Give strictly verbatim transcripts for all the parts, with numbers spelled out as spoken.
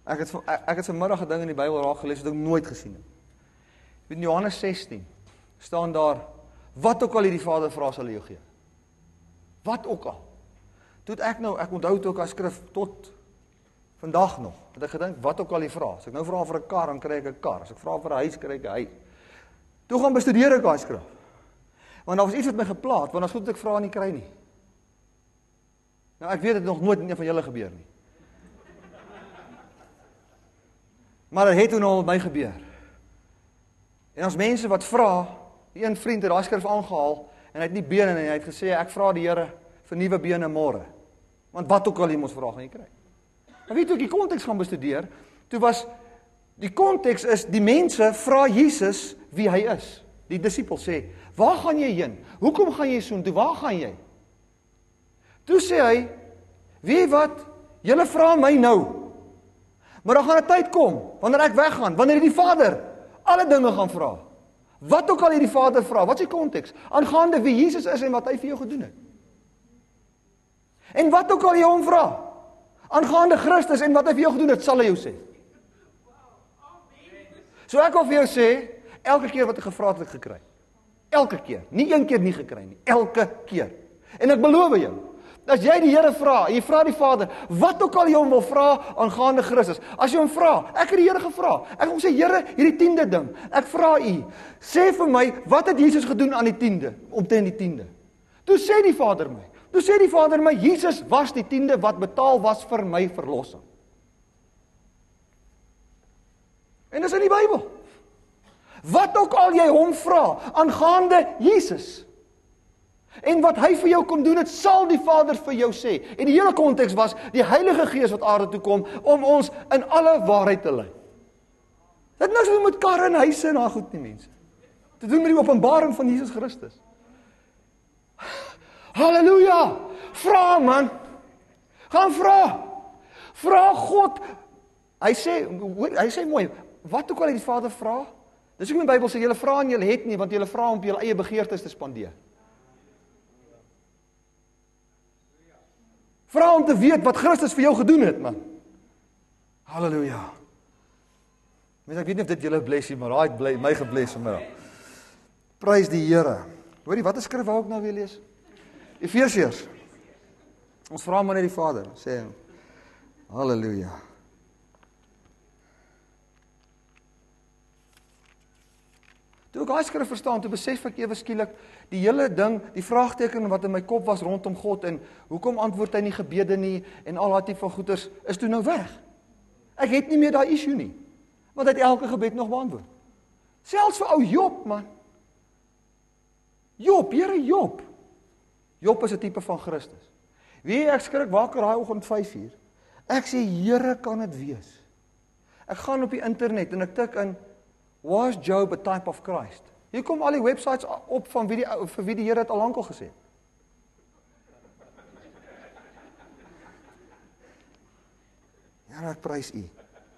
Ek het, ek, ek het vanmiddag 'n ding in die Bybel raak gelees wat ek nooit gesien het. In Johannes sestien staan daar, wat ook al hierdie Vader vra sal hy jou gee. Wat ook al. Toe het ek nou, ek onthou toe ek as skrif tot vandag nog, het ek gedink, wat ook al jy vra. As ek nou vra vir 'n kar, dan kry ek 'n kar. As ek vra vir 'n huis, kry ek 'n huis. Toe gaan bestudeer ek daai skrif. Want daar was iets wat my geplaat, want as goed ek vra en nie kry nie. Nou ek weet dit nog nooit met een van julle gebeur nie. Maar dit het toen al met my gebeur. En as mense wat vra, die een vriend het daai skrif aangehaal, en hy het nie bene en hy het gesê, ek vra die Here vir nuwe bene môre. Want wat ook al jy moet vra, gaan jy kry. Maar weet jy, ek die konteks gaan bestudeer, toe was, die konteks is, die mense vra Jesus wie hy is. Die disipels sê, waar gaan jy heen? Hoekom gaan jy soontoe? Waar gaan jy? Toe sê hy, weet wat, julle vra my nou, maar dan gaan 'n tyd kom, wanneer ek weggaan, wanneer die Vader alle dinge gaan vra. Wat ook al hierdie Vader vra, wat is die konteks? Aangaande wie Jesus is en wat hy vir jou gedoen het. En wat ook al jy hom vra, aangaande Christus en wat hy vir jou gedoen het, sal hy jou sê. So ek wil vir jou sê, elke keer wat ek gevra het, het ek gekry. Elke keer, nie een keer nie gekry nie, elke keer. En ek beloof jou, as jy die Here vra, en jy vra die Vader, wat ook al jy hom wil vra, aangaande Christus, as jy hom vra, ek het die Here gevra, ek het hom sê, Here, hierdie tiende ding, ek vra u, sê vir my, wat het Jesus gedoen aan die tiende, omtrent die tiende? Toe sê die Vader my, toe sê die Vader my, Jesus was die tiende wat betaal was vir my verlossing. En dis in die Bybel. Wat ook al jy hom vra, aangaande Jesus, en wat hy vir jou kom doen, het sal die Vader vir jou sê. En die hele konteks was, die Heilige Gees wat aarde toe kom, om ons in alle waarheid te lei. Dit niks doen met karre en huise en daai goed nie, mense. Te doen met die openbaring van Jesus Christus. Halleluja! Vra, man! Gaan vra! Vra God! Hy sê, hy sê mooi, wat ook al die Vader vra, dis ook in die Bybel sê, julle vra en julle het nie, want julle vra om op julle eie begeertes te spandeer. Vra om te weet wat Christus vir jou gedoen het, man. Halleluja. Mens, ek weet nie of dit julle bless nie, maar hy het bly, my gebless vanmiddag. Prys die Here. Hoorie, wat is skrif wou ek nou weer lees? Efesiërs. Ons vra maar net die Vader, sê hy. Halleluja. Toe ek daai skrif verstaan, toe besef ek ewe skielik die hele ding, die vraagteken wat in my kop was rondom God en hoekom antwoord hy nie gebede nie en al daai tipe van goeters is toe nou weg. Ek het nie meer daai issue nie. Want hy het elke gebed nog beantwoord. Selfs vir ou Job, man. Job, Here Job. Job is 'n tipe van Christus. Wie ek skrik wakker daai oggend vyf uur. Ek sê, Here, kan dit wees? Ek gaan op die internet en ek tik in, was Job a type of Christ? Hier kom al die websites op van wie die, vir wie die Here het al lank al gesê. Ja, ek prys u.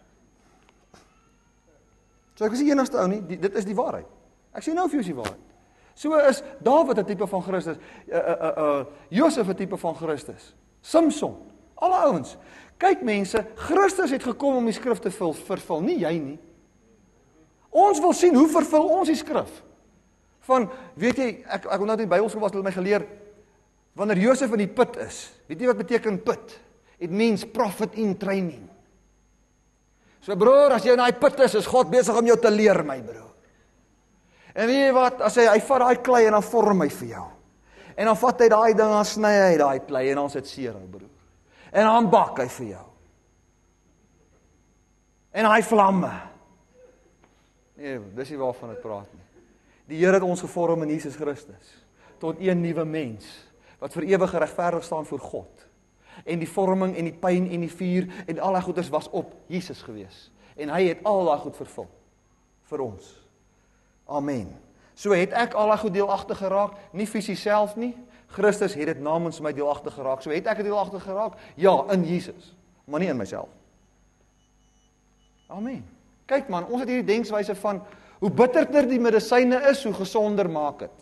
So ek is die enigste ou nie, die, dit is die waarheid. Ek sê nou vir jou is die waarheid. So is Dawid 'n tipe van Christus, uh, uh, uh, Josef 'n tipe van Christus, Samson, alle ouens. Kyk mense, Christus het gekom om die skrif te vul, vervul, nie jy nie. Ons wil sien, hoe vervul ons die skrif? Van, weet jy, ek, ek nou in die Bybelskool was, hulle my geleer, wanneer Josef in die put is, weet jy wat beteken put? It means prophet in training. So broer, as jy in die put is, is God besig om jou te leer, my broer. En weet jy wat, as hy, hy vat daai klei en dan vorm hy vir jou. En dan vat hy daai ding, dan sny hy daai klei en dan sit seer, broer. En dan bak hy vir jou. En hy vlamme. Nee, dis nie waarvan ek praat nie. Die Here het ons gevorm in Jesus Christus, tot een nuwe mens, wat vir ewig geregverdig staan voor God. En die vorming en die pyn en die vuur en al die goeders was op Jesus gewees. En hy het al daai goed vervul vir ons. Amen. So het ek al daai goed deelagtig geraak, nie fisies self nie. Christus het dit namens my deelagtig geraak. So het ek dit deelagtig geraak? Ja, in Jesus, maar nie in myself. Amen. Kyk man, ons het hierdie denkswyse van, hoe bitterder die medisyne is, hoe gesonder maak het.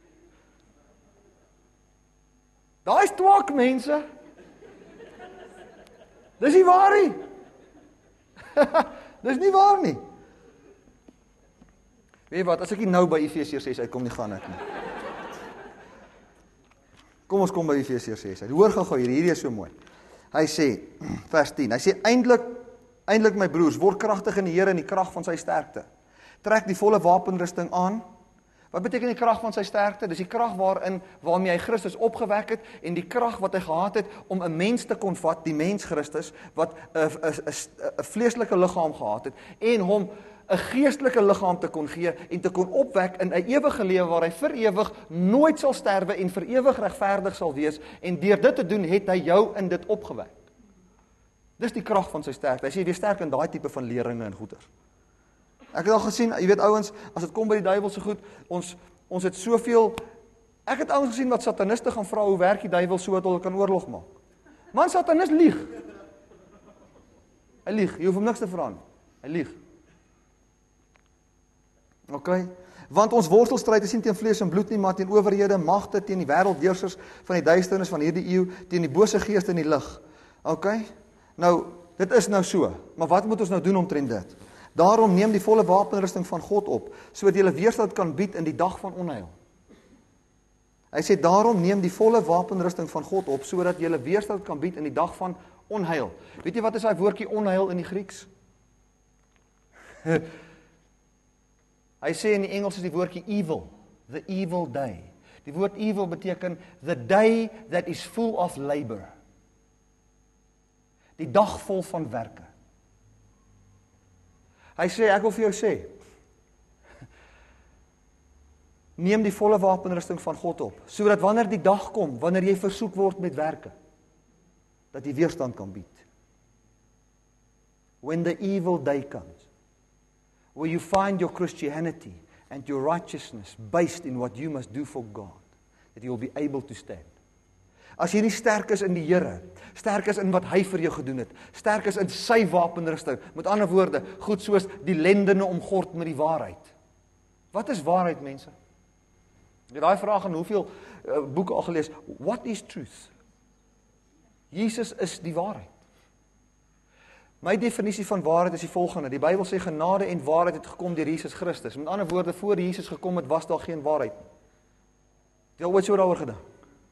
Daai is twak, mense. Dis nie waar nie. Dis nie waar nie. Weet jy wat, as ek nie nou by Efesiërs ses uitkom nie, gaan ek nie. Kom ons kom by Efesiërs ses uit. Hoor gou-gou hier, hierdie is so mooi. Hy sê, vers tien, hy sê, eindelik, eindelik my broers, word kragtig in die Here in die krag van sy sterkte. Trek die volle wapenrusting aan. Wat beteken die krag van sy sterkte? Dis die krag waarin, waarmee hy Christus opgewek het, en die krag wat hy gehad het, om 'n mens te kon vat, die mens Christus, wat 'n 'n vleeslike liggaam gehad het, en hom 'n geestelike liggaam te kon gee, en te kon opwek in 'n ewige lewe, waar hy vir ewig nooit sal sterwe, en vir ewig regverdig sal wees, en deur dit te doen, het hy jou in dit opgewek. Dis die krag van sy sterkte. Hy sê, wees sterk in daai tipe van leringe en goeder. Ek het al gesien, jy weet ouens, as dit kom by die duiwel so goed, ons, ons het soveel, ek het ouens gesien wat sataniste gaan vra, hoe werk die duiwel so dat hulle kan oorlog maak. Man, satanist lieg. Hy lieg, jy hoef hom niks te vra nie. Hy lieg. Ok, want ons worstelstryd is nie teen vlees en bloed nie, maar teen owerhede, magte, teen die wêreldheersers van die duisternis van hierdie eeu, teen die bose geeste in die lig. Ok, nou, dit is nou so, maar wat moet ons nou doen omtrent dit? Daarom neem die volle wapenrusting van God op, sodat jy weerstand kan bied in die dag van onheil. Hy sê, daarom neem die volle wapenrusting van God op, sodat jy weerstand kan bied in die dag van onheil. Weet jy wat is daai woordjie onheil in die Grieks? Hy sê in die Engels is die woordjie evil, the evil day. Die woord evil beteken the day that is full of labor. Die dag vol van werke. Hy sê, ek wil vir jou sê, neem die volle wapenrusting van God op, sodat wanneer die dag kom, wanneer jy versoek word met werke, dat jy weerstand kan bied. When the evil day comes, where you find your Christianity and your righteousness based in what you must do for God, that you will be able to stand. As jy nie sterk is in die Here, sterk is in wat hy vir jou gedoen het, sterk is in sy wapenrusting, met ander woorde, goed soos die lendene omgord met die waarheid. Wat is waarheid, mense? Ek het daai vraag in hoeveel uh, boeke al gelees, what is truth? Jesus is die waarheid. My definisie van waarheid is die volgende, die Bybel sê genade en waarheid het gekom deur Jesus Christus. Met ander woorde, voor Jesus gekom het, was daar geen waarheid. Het jy al ooit so daaroor gedink?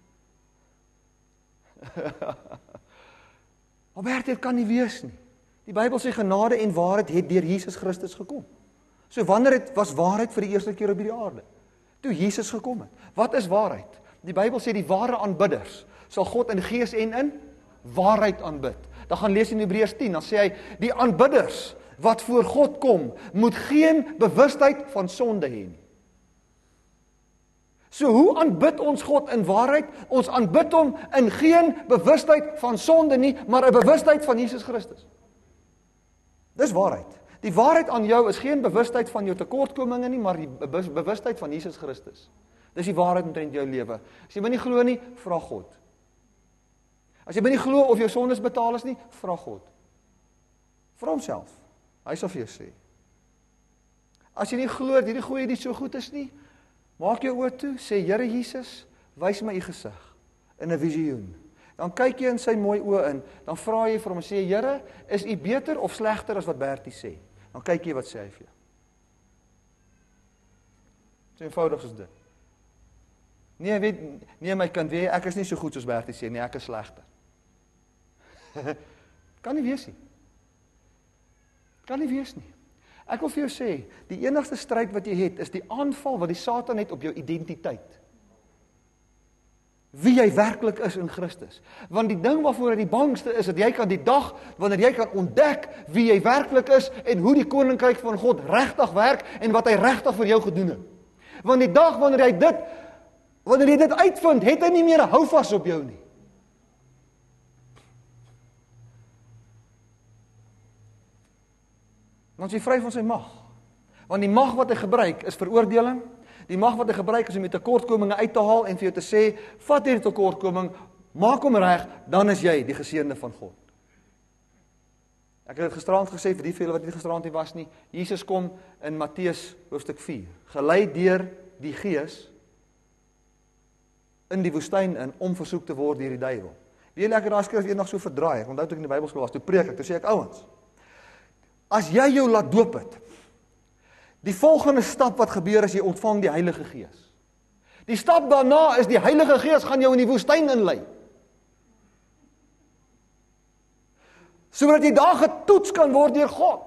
Albert, dit kan nie wees nie. Die Bybel sê genade en waarheid het deur Jesus Christus gekom. So wanneer het was waarheid vir die eerste keer op hierdie aarde? Toe Jesus gekom het. Wat is waarheid? Die Bybel sê die ware aanbidders sal God in gees en in waarheid aanbid. Dan gaan lees in Hebreërs tien, dan sê hy, die aanbidders wat voor God kom, moet geen bewustheid van sonde hê nie. So hoe aanbid ons God in waarheid? Ons aanbid hom in geen bewustheid van sonde nie, maar 'n bewustheid van Jesus Christus. Dis waarheid. Die waarheid aan jou is geen bewustheid van jou tekortkominge nie, maar die bewustheid van Jesus Christus. Dis die waarheid omtrent jou lewe. As jy my nie glo nie, vra God. As jy my nie glo of jou sondes betaal is nie, vra God. Vra homself. Hy sal vir jou sê. As jy nie glo dat hierdie goeie nie so goed is nie, maak jou oë toe, sê Here Jesus, wys my u gesig in 'n visioen. Dan kyk jy in sy mooi oë in, dan vra jy vir hom en sê, Here, is u beter of slegter as wat Bertie sê? Dan kyk jy wat sê hy vir jou. So eenvoudig soos dit. Nee, weet, nee my kind, weet, ek is nie so goed soos Bertie sê, nee, ek is slegter. Kan nie wees nie. Kan nie wees nie. Ek wil vir jou sê, die enigste stryd wat jy het, is die aanval wat die Satan het op jou identiteit. Wie jy werklik is in Christus. Want die ding waarvoor hy die bangste is, dat jy kan die dag, wanneer jy kan ontdek wie jy werklik is, en hoe die koninkryk van God regtig werk, en wat hy regtig vir jou gedoen het. Want die dag wanneer jy dit, wanneer jy dit uitvind, het hy nie meer 'n houvas op jou nie. Dan is hy vry van sy mag. Want die mag wat hy gebruik is veroordeling. Die mag wat hy gebruik is om die tekortkominge uit te haal en vir jou te sê, vat hierdie tekortkoming, maak hom reg, dan is jy die geseënde van God. Ek het dit gisterand gesê, vir die vele wat nie gisterand hier was nie, Jesus kom in Matteus hoofstuk vier, gelei deur die Gees in die woestyn in om versoek te word deur die duiwel. Wie ek het daai skrif eendag so verdraai, ek onthou toe ek in die Bybelskool was, toe preek ek, toe sê ek, ouens, as jy jou laat doop het, die volgende stap wat gebeur is, jy ontvang die Heilige Gees. Die stap daarna is, die Heilige Gees gaan jou in die woestyn inlei. Sodat jy daar getoets kan word deur God.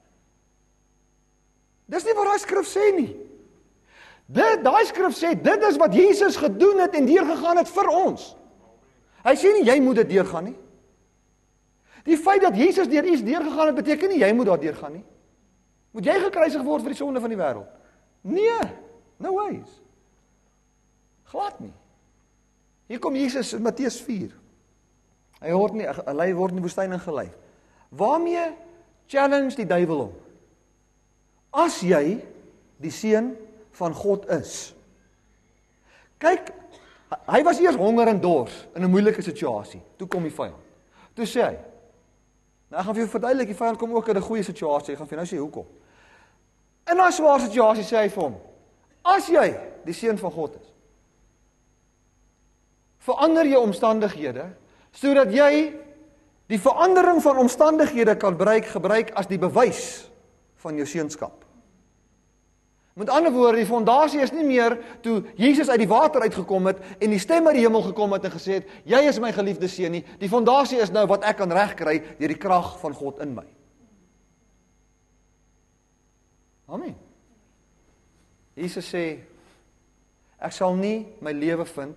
Dis nie wat daai skrif sê nie. Dit, daai skrif sê, dit is wat Jesus gedoen het en deurgegaan het vir ons. Hy sê nie, jy moet dit deurgaan nie. Die feit dat Jesus deur iets deurgegaan het, beteken nie, jy moet daar deurgaan nie. Moet jy gekruisig word vir die sonde van die wêreld? Nee, no ways. Glad nie. Hier kom Jesus in Matteus vier. Hy word nie, hy word in die woestyn ingelei. Waarmee challenge die duiwel hom? As jy die seun van God is. Kyk, hy was eers honger en dors in 'n moeilike situasie. Toe kom die vyand. Toe sê hy, nou ek gaan vir jou verduidelik, die vyand kom ook in 'n goeie situasie. Ek gaan vir jou nou sê hoekom. In 'n swaar situasie sê hy vir hom, as jy die seun van God is, verander jou omstandighede, sodat jy die verandering van omstandighede kan gebruik, gebruik as die bewys van jou seunskap. Met ander woorde, die fondasie is nie meer toe Jesus uit die water uitgekom het en die stem uit die hemel gekom het en gesê het, jy is my geliefde seun nie. Die fondasie is nou wat ek kan regkry deur die krag van God in my. Amen. Jesus sê, ek sal nie my lewe vind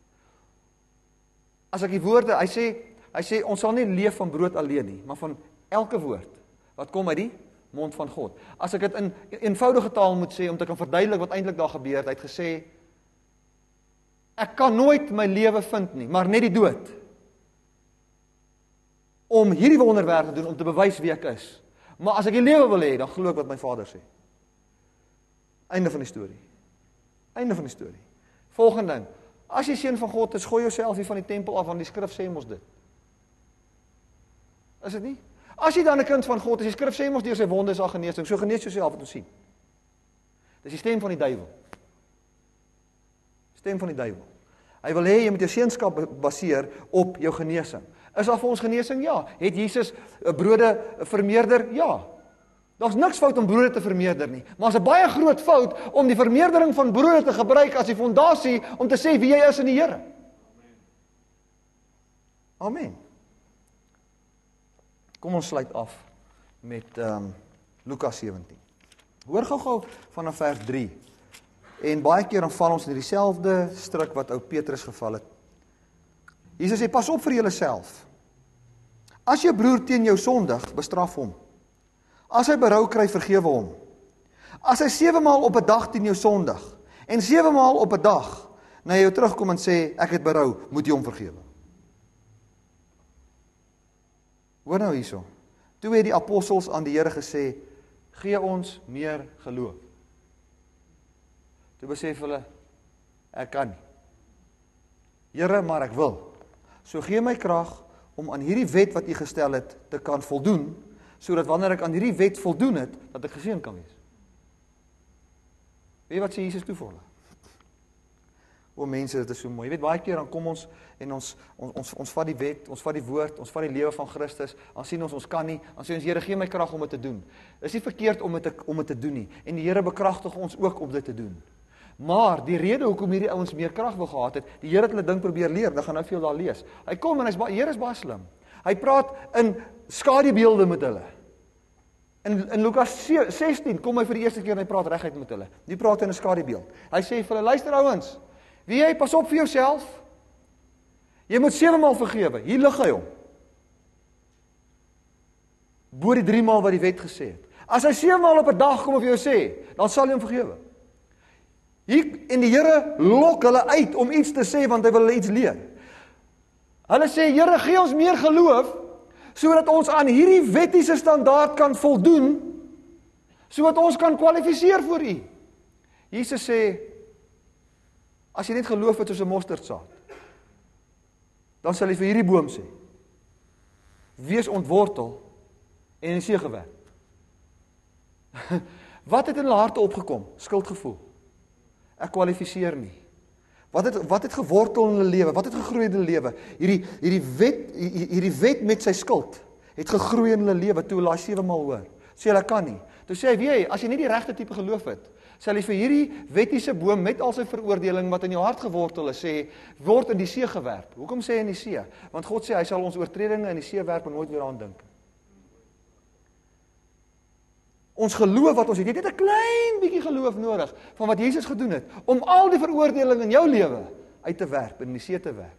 as ek die woorde, hy sê, hy sê ons sal nie leef van brood alleen nie, maar van elke woord wat kom uit die mond van God. As ek dit in eenvoudige taal moet sê, om te kan verduidelik wat eintlik daar gebeur het, hy het gesê, ek kan nooit my lewe vind nie, maar net die dood, om hierdie wonderwerk te doen, om te bewys wie ek is. Maar as ek die lewe wil hê, dan glo ek wat my Vader sê. Einde van die storie. Einde van die storie. Volgende ding, as jy seun van God is, gooi jouself hier van die tempel af, want die skrif sê mos dit. Is dit nie? As jy dan 'n kind van God is, die skrif sê mos deur sy wonde is al genesing, so genees jouself wat ons sien. Dis die stem van die duiwel. Stem van die duiwel. Hy wil hê jy moet jou seunskap baseer op jou genesing. Is daar vir ons genesing? Ja. Het Jesus brode vermeerder? Ja. Daar's niks fout om brode te vermeerder nie, maar is 'n baie groot fout om die vermeerdering van brode te gebruik as die fondasie om te sê wie jy is in die Here. Amen. Kom ons sluit af met um, Lukas sewentien. Hoor gou-gou vanaf vers drie. En baie keer dan val ons in dieselfde struik wat ou Petrus geval het. Jesus sê, pas op vir julleself. As jou broer teen jou sondig, bestraf hom. As hy berou kry, vergewe hom. As hy sewe maal op 'n dag teen jou sondig, en sewe maal op 'n dag na jou terugkom en sê, ek het berou, moet jy hom vergewe. Hoor nou hierso. Toe het die apostels aan die Here gesê, gee ons meer geloof. Toe besef hulle, ek kan nie. Here, maar ek wil. So gee my krag om aan hierdie wet wat U gestel het te kan voldoen, sodat wanneer ek aan hierdie wet voldoen het, dat ek geseën kan wees. Weet jy wat sê Jesus toe vir hulle? O mense, dit is so mooi. Jy weet, baie keer dan kom ons en ons, ons, ons, ons vat die wet, ons vat die woord, ons vat die lewe van Christus, dan sien ons, ons kan nie, dan sê ons, Here, gee my krag om dit te doen. Is nie verkeerd om dit te, om dit te doen nie. En die Here bekragtig ons ook om dit te doen. Maar die rede hoekom hierdie ouens meer krag wil gehad het, die Here het hulle ding probeer leer, dan gaan nou veel daar lees. Hy kom en hy's baie, Here is baie slim. Hy praat in skadubeelde met hulle. In, in Lukas sestien kom hy vir die eerste keer en hy praat reguit met hulle. Die praat in 'n skadubeeld. Hy sê vir hulle, luister ouens, wie jy, pas op vir jouself. Jy moet sewe maal vergewe. Hier lig hy hom. Bo die drie maal wat die wet gesê het. As hy sewe maal op 'n dag kom of jou sê, dan sal jy hom vergewe. Hier en die Here lok hulle uit om iets te sê want hy wil hulle iets leer. Hulle sê, Here, gee ons meer geloof sodat ons aan hierdie wettiese standaard kan voldoen, sodat ons kan kwalifiseer vir U. Jesus sê, as jy net geloof het soos 'n mosterdsaad, dan sal jy vir hierdie boom sê, wees ontwortel en in die see gewerp. Wat het in hulle harte opgekom? Skuldgevoel. Ek kwalifiseer nie. Wat het wat het gewortel in hulle lewe? Wat het gegroei in hulle lewe? Hierdie hierdie wet hierdie wet met sy skuld het gegroei in hulle lewe toe hulle daai sewe maal hoor. Sê hulle kan nie. Toe sê hy, weet jy, as jy nie die regte tipe geloof het, sal jy vir hierdie wettiese boom met al sy veroordeling wat in jou hart gewortel is, sê word in die see gewerp. Hoekom sê hy in die see? Want God sê hy sal ons oortredinge in die see werp en nooit weer aan dink. Ons geloof wat ons het, jy het net 'n klein bietjie geloof nodig van wat Jesus gedoen het, om al die veroordeling in jou lewe uit te werp, in die see te werp.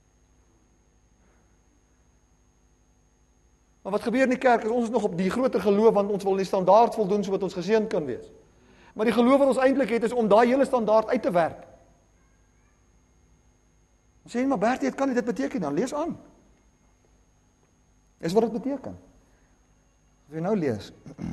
Maar wat gebeur in die kerk is ons is nog op die groter geloof, want ons wil die standaard voldoen sodat ons geseënd kan wees. Maar die geloof wat ons eintlik het is om daai hele standaard uit te werp. Ons sê, maar Bertie, dit kan nie dit beteken, dan lees aan. Dis wat dit beteken. As jy nou lees.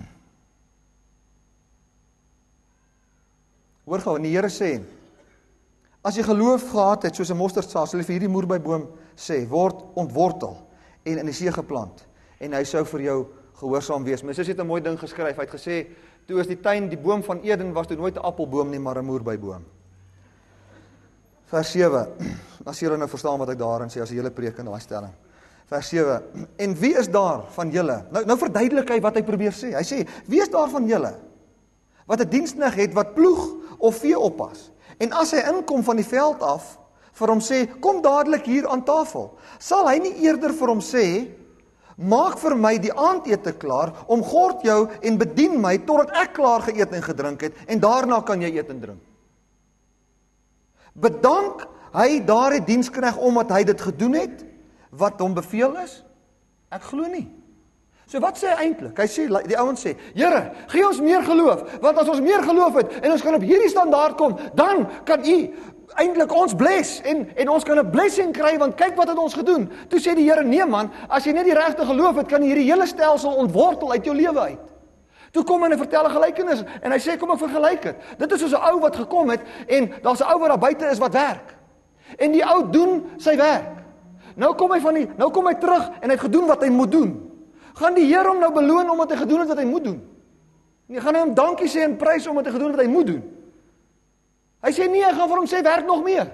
Hoor gou, en die Here sê, as jy geloof gehad het soos 'n mosterdsaad, sal jy vir hierdie moerbeiboom sê, word ontwortel en in die see geplant, en hy sou vir jou gehoorsaam wees. My sussie het 'n mooi ding geskryf, hy het gesê, toe is die tuin, die boom van Eden was toe nooit 'n appelboom nie, maar 'n moerbeiboom. Vers sewe, as julle nou verstaan wat ek daarin sê, as jy hele preek in daai stelling. Vers sewe, en wie is daar van julle? Nou, nou verduidelik hy wat hy probeer sê. Hy sê, wie is daar van julle wat 'n diensknegt het wat ploeg of vee oppas? En as hy inkom van die veld af, vir hom sê, kom dadelik hier aan tafel, sal hy nie eerder vir hom sê, maak vir my die aandete klaar, omgord jou en bedien my, totdat ek klaar geëet en gedrink het, en daarna kan jy eet en drink. Bedank hy daardie diensknegt omdat hy dit gedoen het, wat hom beveel is? Ek glo nie. So wat sê hy eintlik? Hy sê, die ouens sê, Here, gee ons meer geloof, want as ons meer geloof het, en ons kan op hierdie standaard kom, dan kan U eintlik ons bless, en, en ons kan 'n blessing kry, want kyk wat het ons gedoen. Toe sê die Here, nee man, as jy net die regte geloof het, kan jy hierdie hele stelsel ontwortel uit jou lewe uit. Toe kom hy en hy vertel 'n gelykenis, en hy sê, kom ek vergelyk dit. Dit is soos 'n ou wat gekom het, en daar's 'n ou wat daar buite is wat werk. En die ou doen sy werk. Nou kom hy van die, nou kom hy terug, en hy het gedoen wat hy moet doen. Gaan die Here hom nou beloon omdat hy gedoen het wat hy moet doen? Nee, gaan hy hom dankie sê en prys omdat hy gedoen het wat hy moet doen? Hy sê nee, hy gaan vir hom sê werk nog meer.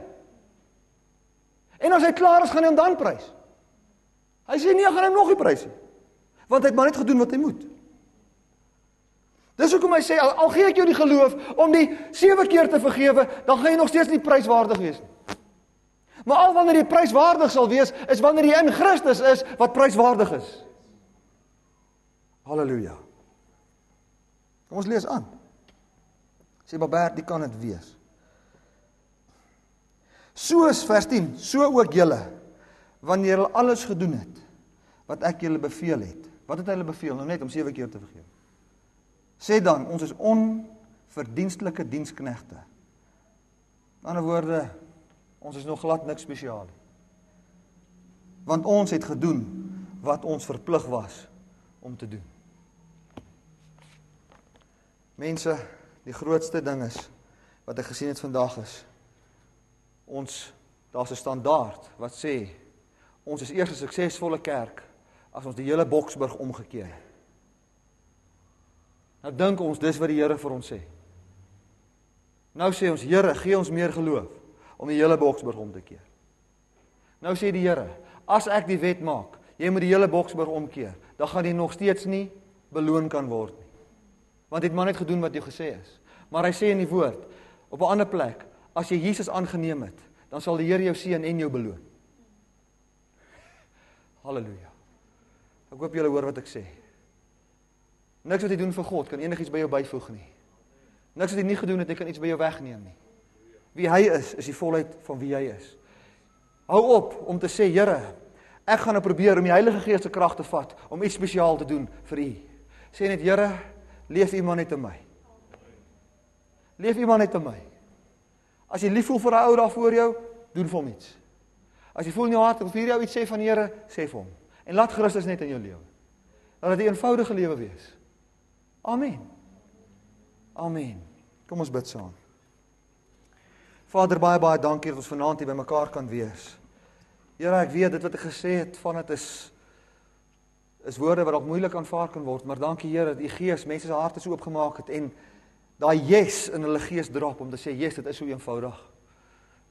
En as hy klaar is, gaan hy hom dan prys. Hy sê nee, hy gaan hom nog nie prys nie. Want hy het maar net gedoen wat hy moet. Dis hoekom hy sê, al, al gee ek jou die geloof om die sewe keer te vergewe, dan gaan jy nog steeds nie pryswaardig wees nie. Maar al wanneer jy pryswaardig sal wees, is wanneer jy in Christus is, wat pryswaardig is. Halleluja. Kom ons lees aan. Sê maar Bert, die kan dit wees. Soos vers tien, so ook julle, wanneer julle alles gedoen het, wat ek julle beveel het. Wat het hy hulle beveel? Nou net om sewe keer te vergewe. Sê dan, ons is onverdienstelike diensknegte. In ander woorde, ons is nog glad niks spesiaal. Want ons het gedoen wat ons verplig was om te doen. Mense, die grootste ding is, wat ek gesien het vandag is, ons, daar's 'n standaard wat sê, ons is eers 'n suksesvolle kerk, as ons die hele Boksburg omgekeer het. Nou dink ons, dis wat die Here vir ons sê. Nou sê ons, Here, gee ons meer geloof, om die hele Boksburg om te keer. Nou sê die Here, as ek die wet maak, jy moet die hele Boksburg omkeer, dan gaan jy nog steeds nie beloon kan word nie. Want jy het maar net gedoen wat jy gesê is. Maar hy sê in die woord, op 'n ander plek, as jy Jesus aangeneem het, dan sal die Here jou seën en jou beloon. Halleluja. Ek hoop julle hoor wat ek sê. Niks wat jy doen vir God, kan enigiets by jou byvoeg nie. Niks wat jy nie gedoen het, jy kan iets by jou wegneem nie. Wie hy is, is die volheid van wie hy is. Hou op om te sê, Here, ek gaan nou probeer om die Heilige Gees se krag te vat, om iets spesiaal te doen vir U. Sê net, Here, leef U maar net in my. Leef U maar net in my. As jy lief voel vir 'n ou daar voor jou, doen vir hom iets. As jy voel in jou hart, of vir jou iets sê van die Here, sê vir hom. En laat Christus net in jou lewe. Laat dit 'n eenvoudige lewe wees. Amen. Amen. Kom ons bid saam. Vader, baie baie dankie dat ons vanaand hier by mekaar kan wees. Here, ek weet dit wat ek gesê het van dit is is woorde wat dalk moeilik aanvaar kan word, maar dankie Here dat U Gees mense se harte so oopgemaak het en daai yes in hulle gees drop om te sê, yes, dit is so eenvoudig.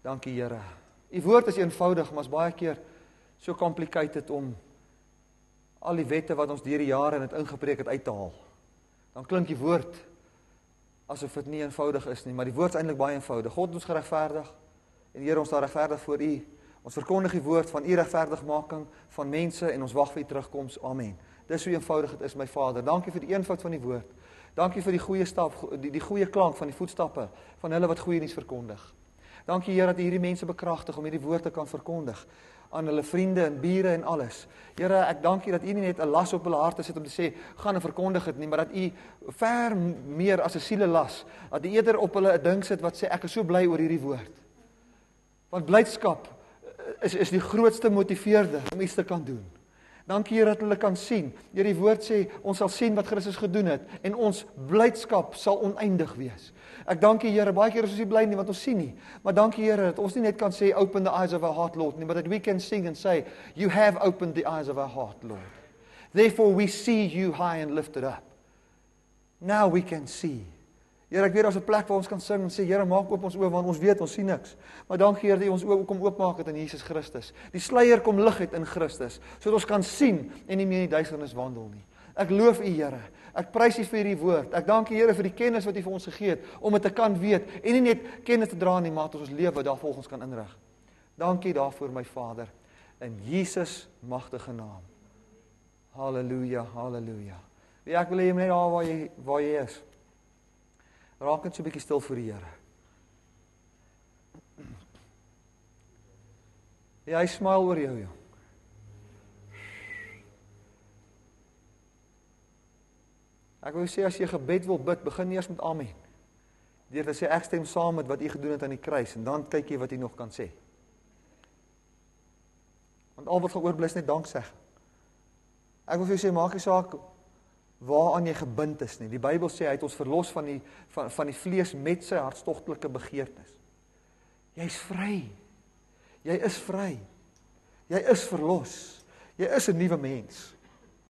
Dankie Here. U woord is eenvoudig, maar is baie keer so complicated om al die wette wat ons deur die jare in het ingepreek het uit te haal. Dan klink die woord asof dit nie eenvoudig is nie, maar die woord is eintlik baie eenvoudig. God het ons geregverdig en Here ons daar regverdig voor U. Ons verkondig die woord van U regverdigmaking van mense en ons wag vir U terugkoms. Amen. Dis hoe eenvoudig dit is, my Vader. Dankie vir die eenvoud van die woord. Dankie vir die goeie stap, die, die goeie klank van die voetstappe van hulle wat goeie nuus verkondig. Dankie Here dat U hierdie mense bekragtig om hierdie woord te kan verkondig aan hulle vriende en bure en alles. Here, ek dank U dat U nie net 'n las op hulle harte sit om te sê, gaan en verkondig dit nie, maar dat U ver meer as 'n sielelas, dat U eerder op hulle 'n ding sit wat sê, ek is so bly oor hierdie woord. Want blydskap is, is die grootste motiveerder om iets te kan doen. Dankie Here dat hulle kan sien. Here, die woord sê, ons sal sien wat Christus gedoen het, en ons blydskap sal oneindig wees. Ek dankie Here, baie keer is ons nie bly nie, want ons sien nie. Maar dankie Here, dat ons nie net kan sê, open the eyes of our heart, Lord, nie, but that we can sing and say, you have opened the eyes of our heart, Lord. Therefore we see you high and lifted up. Now we can see. Here, ek weet daar's 'n plek waar ons kan sing en sê, Here, maak oop ons oë, want ons weet, ons sien niks. Maar dankie Here, dat U ons oë kom oopmaak het in Jesus Christus. Die sluier kom lig het in Christus, sodat ons kan sien en nie meer in die duisternis wandel nie. Ek loof U, Here. Ek prys U vir hierdie woord. Ek dank U, Here, vir die kennis wat U vir ons gegee het, om dit te kan weet, en nie net kennis te dra nie, maar dat ons lewe daarvolgens kan inrig. Dankie daarvoor, my Vader, in Jesus magtige naam. Halleluja, halleluja. Ja, ek wil hê jy moet net daar waar jy, waar jy is. Raak net so 'n bietjie stil voor die Here. Ja, hy smile oor jou, jong. Ek wil sê, as jy gebed wil bid, begin eers met amen. Deur te sê, ek stem saam met wat U gedoen het aan die kruis, en dan kyk jy wat U nog kan sê. Want al wat gaan oorbly is net dankseg. Ek wil vir jou sê, maak nie saak waaraan jy gebind is nie. Die Bybel sê, hy het ons verlos van die, van, van die vlees met sy hartstogtelike begeertes. Jy's vry. Jy is vry. Jy is verlos. Jy is 'n nuwe mens.